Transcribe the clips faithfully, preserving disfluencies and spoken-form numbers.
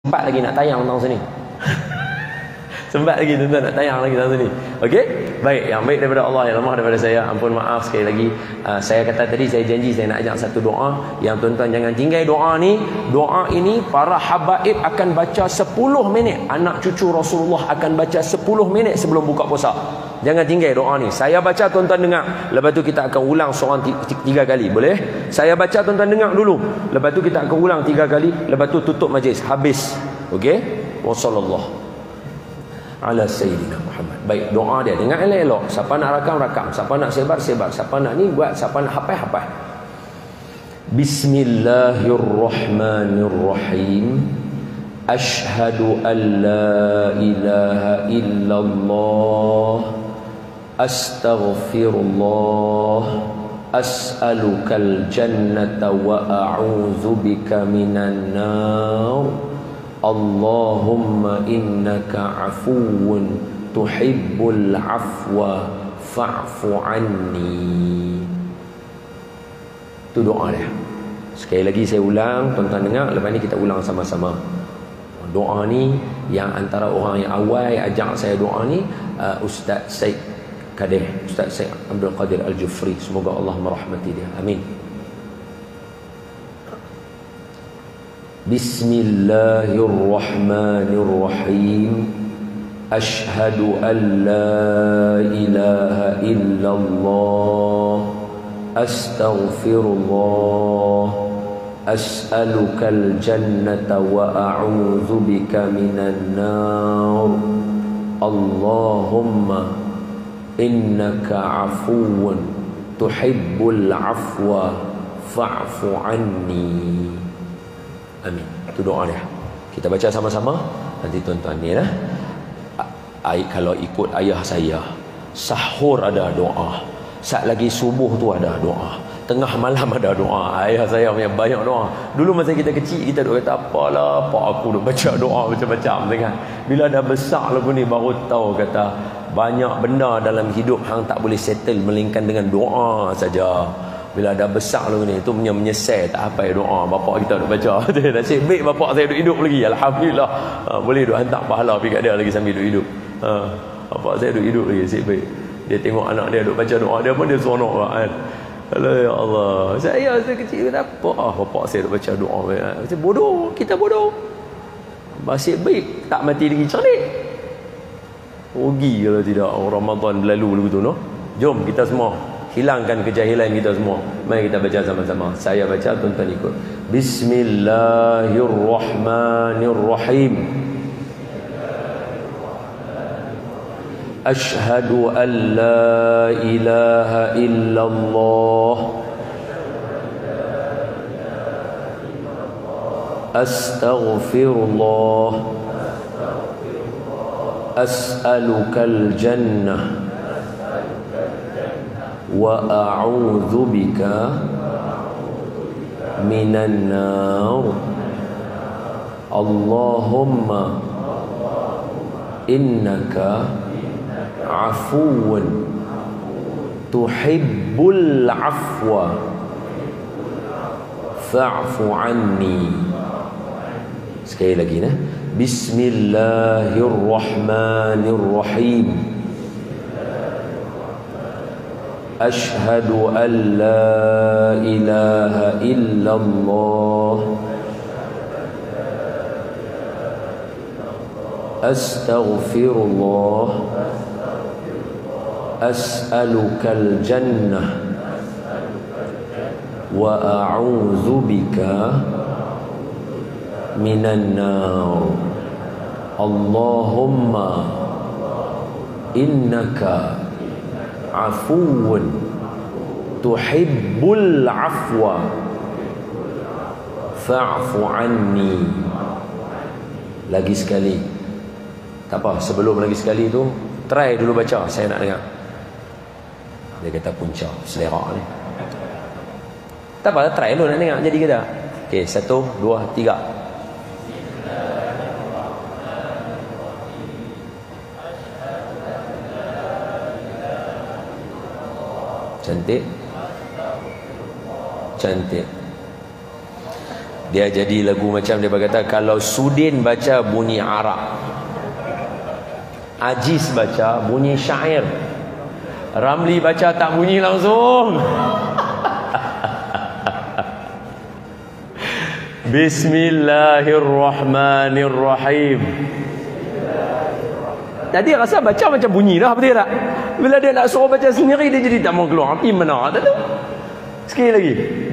sempat lagi nak tayang tentang sini. Sempat lagi tuan-tuan nak tayang lagi tentang sini. Okey? Baik, yang baik daripada Allah, yang lemah daripada saya. Ampun maaf sekali lagi. Uh, saya kata tadi, saya janji saya nak ajak satu doa. Yang tuan-tuan jangan tinggal doa ni. Doa ini para habaib akan baca sepuluh minit. Anak cucu Rasulullah akan baca sepuluh minit sebelum buka puasa. Jangan tinggal doa ni. Saya baca, tuan-tuan dengar. Lepas tu kita akan ulang seorang tiga kali. Boleh? Saya baca, tuan-tuan dengar dulu. Lepas tu kita akan ulang tiga kali. Lepas tu tutup majlis. Habis. Okey? Wassallallahu ala Sayyidina Muhammad. Baik, doa dia dengar elok-elok. Siapa nak rakam, rakam. Siapa nak sebar, sebar. Siapa nak ni buat. Siapa nak hafal, hafal. Bismillahirrahmanirrahim. Ashhadu an la ilaha illallah. Astaghfirullah. As'alukal jannata wa a'udzu bika minan nar. Allahumma innaka afuwun tuhibbul afwa fa'fu anni. Itu doa dia. Sekali lagi saya ulang, tuan-tuan dengar. Lepas ni kita ulang sama-sama. Doa ni yang antara orang yang awal ajak saya doa ni, uh, Ustaz Syed Kadir, Ustaz Syed Abdul Qadir Al-Jufri. Semoga Allah merahmati dia. Amin. Bismillahirrahmanirrahim. Ashhadu an la ilaha illallah. Astaghfirullah. As'alukal jannata wa a'udzu bika minan nar. Allahumma innaka afuwun tuhibbul afwa fa'fu anni. Amin. Itu doa dia. Kita baca sama-sama. Nanti tuan-tuan ni lah. Ay, kalau ikut ayah saya, sahur ada doa. Saat lagi subuh tu ada doa. Tengah malam ada doa. Ayah saya punya banyak doa. Dulu masa kita kecil, kita duk kata, apalah, apa aku duk baca doa macam-macam. Kan? Bila dah besar lagu ni, baru tahu kata, banyak benda dalam hidup hang tak boleh settle melainkan dengan doa saja. Bila dah besar lagu ni, tu punya menyesal tak apa doa bapak kita duk baca. Nasib baik bapak saya duk hidup lagi, alhamdulillah. Ha, boleh duk hantar pahala pergi kat dia lagi sambil duk hidup. Ha, bapak saya duk hidup lagi, nasib baik. Dia tengok anak dia duk baca doa, dia pun dia seronok kan. Alah ya Allah, saya saya kecil kata apa? Ah, bapak saya duk baca doa. Saya bodoh, kita bodoh. Nasib baik tak mati lagi cerdik. Rugi kalau tidak Ramadan berlalu begitu, no? Jom kita semua hilangkan kejahilan kita semua. Mari kita baca sama-sama. Saya baca, tuan-tuan ikut. Bismillahirrahmanirrahim. Ashhadu an la ilaha illallah. Astaghfirullah. As'alukal jannah wa a'udzu bika minan nar. Allahumma innaka afuwun tuhibbul afwa fa'fu anni. Sekali lagi nah. Bismillahirrahmanirrahim. Ashhadu an la ilaha illallah. Astaghfirullah. As'alukal jannah wa a'udzu bika minan nar. Allahumma innaka afuwun tuhibbul afwa fa'fu anni. Lagi sekali. Tak apa, sebelum lagi sekali tu try dulu baca, saya nak dengar. Dia kata punca selera ni. Tak apa, try dulu nak dengar jadi ke tak. Okey, satu, dua, tiga. Cantik. Cantik. Dia jadi lagu macam dia berkata, kalau Sudin baca bunyi Arab, Aziz baca bunyi syair, Ramli baca tak bunyi langsung. Bismillahirrahmanirrahim. Jadi rasa baca macam bunyi dah, betul tak? Bila dia nak suruh baca sendiri, dia jadi tak mau keluar. Api mana? Tak tahu. Sekali lagi.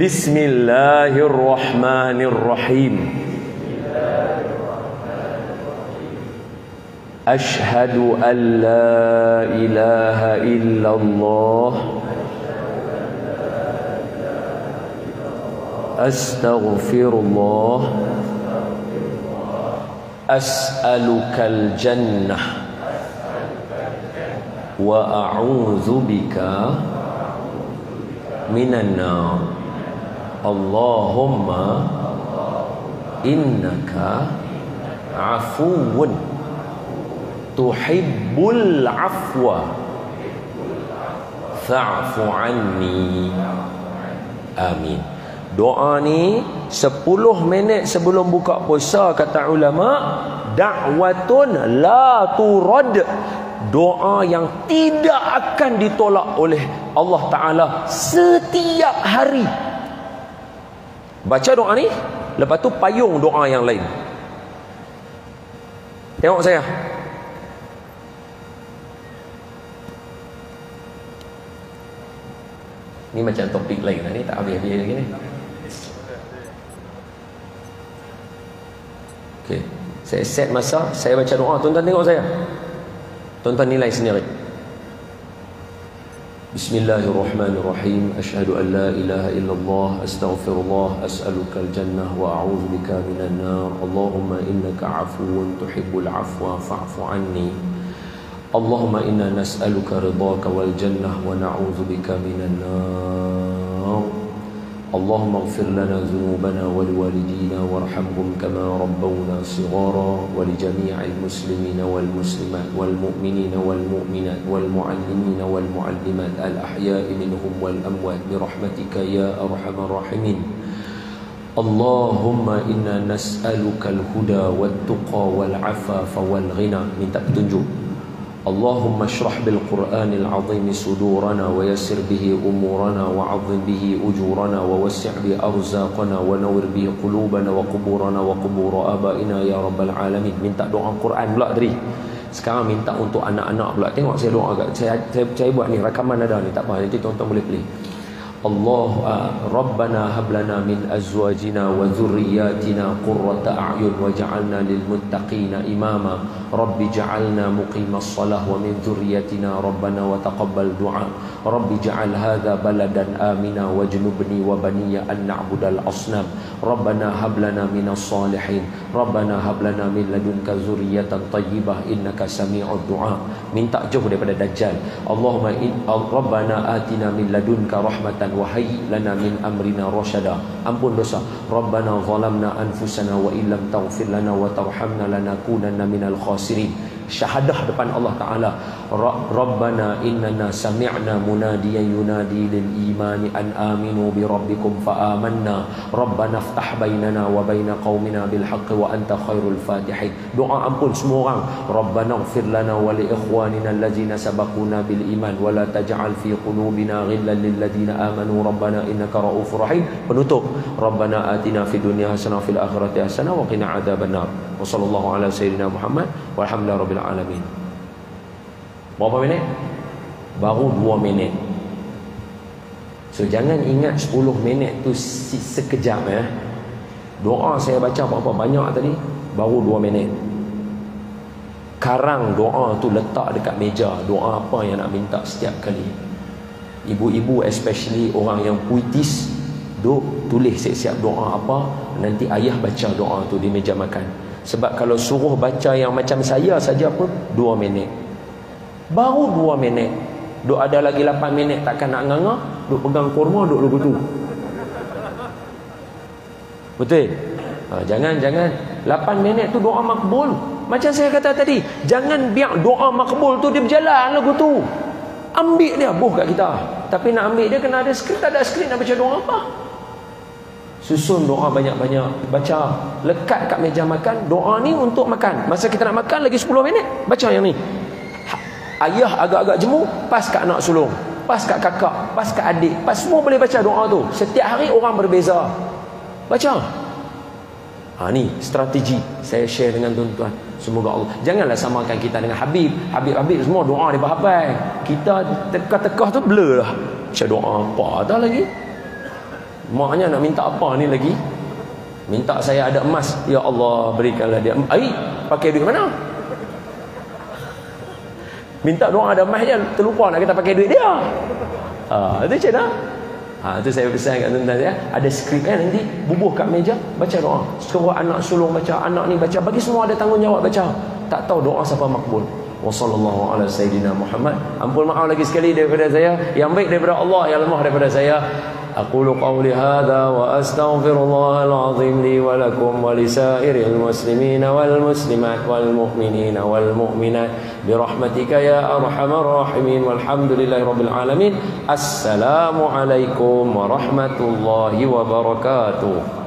Bismillahirrahmanirrahim. Ashhadu an la ilaha illallah. Astaghfirullah. As'alukal jannah. Wa a'udzu bika minan nar. Allahumma innaka afuwun tuhibbul afwa fa'fu anni. Amin. Doa ni sepuluh minit sebelum buka puasa, kata ulama, da'watun la turad. Doa yang tidak akan ditolak oleh Allah Ta'ala setiap hari. Baca doa ni, lepas tu payung doa yang lain. Tengok saya. Ni macam topik lain lah ni, tak habis-habis lagi ni. Okay. Saya set masa, saya baca doa, tuan-tuan tengok saya. Tuan-tuan nilai sendiri. Bismillahirrahmanirrahim. Asyhadu an la ilaha illallah, astaghfirullah, as'alukal jannah wa a'udzu bika minan nar. Allahumma innaka afuwun tuhibbul afwa fa'fu anni. Allahumma inna nas'aluka ridhaka wal jannah wa na'udzu bika minan nar. Allahumma ighfir lana dhunubana wa liwalidina warhamhum kama rabbawna shighara wa li jami'il muslimina wal muslimat wal mu'minina wal mu'minat wal mu'allimina wal mu'allimat al ahya'i minhum wal amwat bi rahmatika ya arhamar rahimin. Allahumma inna nas'aluka al huda wat tuqa wal afafa wal ghina. Minta petunjuk. Allahumma shrah bil Qur'anil azim sudurana wa yassir bihi umurana wa 'azzim bihi ujurana wa wassi' bi arzaqana wa nawwir bihi qulubana wa quburana wa qubur abaina ya rabbal alamin. Minta doa Quran pula tadi. Sekarang minta untuk anak-anak pula. Tengok saya doa agak. Saya, saya saya buat ni rakaman ada ni, tak apa, nanti tuan-tuan boleh play. Allah uh, Rabbana hablana min azwajina wa dhurriyyatina qurrata a'yun waj'alna lil muttaqina imama. Rabbi ja'alna muqimas salah wa min dhurriyyatina Rabbana wa taqabbal du'a. Rabbi ja'al hadha baladan amina wajnubni wa baniya an na'budal asnam. Rabbana hablana minas salihin. Rabbana hablana min ladunka dzurriyyatan thayyibah innaka sami'ud du'a. Minta jauh daripada dajjal. Allahumma in Rabbana atina min ladunka rahmatan wa hayyi lana min amrina rasyada. Ampun dosa. Rabbana zalamna anfusana wa illam taghfir lana wa tarhamna lanakunanna minal khasirin. Syahadah depan Allah Ta'ala. Rabbana innana sami'na munadiyan yunadi lil imani an aminu bi rabbikum fa amanna. Rabbana iftah bainana wa baina qaumina bil haqqi wa anta khairul fatihin. Doa ampun semua orang. Rabbana ighfir lana wa li ikhwanina allazina sabaquna bil iman wa la taj'al fi qulubina ghillan lil ladzina amanu rabbana innaka raufur rahim. Penutup. Rabbana atina fid dunya hasanah wa fil akhirati hasanah wa qina adzabannar. Wa sallallahu ala sayyidina Muhammad walhamdulillahi rabbil alamin. Berapa minit? Baru dua minit. So jangan ingat sepuluh minit tu sekejap ya. Doa saya baca berapa banyak tadi? Baru dua minit. Karang doa tu letak dekat meja. Doa apa yang nak minta setiap kali. Ibu-ibu especially orang yang puitis, duk tulis siap-siap doa apa, nanti ayah baca doa tu di meja makan. Sebab kalau suruh baca yang macam saya saja pun dua minit. Baru dua minit. Duk ada lagi lapan minit takkan nak nganga, duk pegang kurma duk lagu tu. Betul? Ha, jangan jangan lapan minit tu doa makbul. Macam saya kata tadi, jangan biar doa makbul tu dia berjalan lagu tu. Ambil dia buh kat kita. Tapi nak ambil dia kena ada skrip, tak ada skrip nak baca doa apa? Susun doa banyak-banyak. Baca lekat kat meja makan. Doa ni untuk makan. Masa kita nak makan lagi sepuluh minit, baca yang ni. Ayah agak-agak jemu, pas kat anak sulung, pas kat kakak, pas kat adik, pas semua boleh baca doa tu. Setiap hari orang berbeza. Baca. Ha, ni strategi saya share dengan tuan-tuan. Semoga Allah, janganlah samakan kita dengan Habib. Habib-habib semua doa dia hafal. Kita tekah-tekah tu blur lah. Baca doa apa dah lagi. Maknya nak minta apa ni lagi? Minta saya ada emas. Ya Allah, berikanlah dia. Ai, pakai duit mana? Minta doa ada emas je, terlupa nak kita pakai duit dia. Ha, itu macam mana? Ha, itu saya pesan kat tuan-tuan ya. Ada skrip kan, nanti bubuh kat meja, baca doa. Suruh anak sulung baca, anak ni baca. Bagi semua ada tanggungjawab baca. Tak tahu doa siapa makbul. Wa sallallahu ala sayyidina Muhammad. Ampun maaf lagi sekali daripada saya. Yang baik daripada Allah, yang lemah daripada saya. Aqulu qawli hadha wa astaghfirullahal azim li wa lakum wa lisairil muslimina wal muslimat wal mu'minina wal mu'minat bi rahmatika ya arhamar rahimin walhamdulillahi rabbil alamin. Assalamu alaikum warahmatullahi wabarakatuh.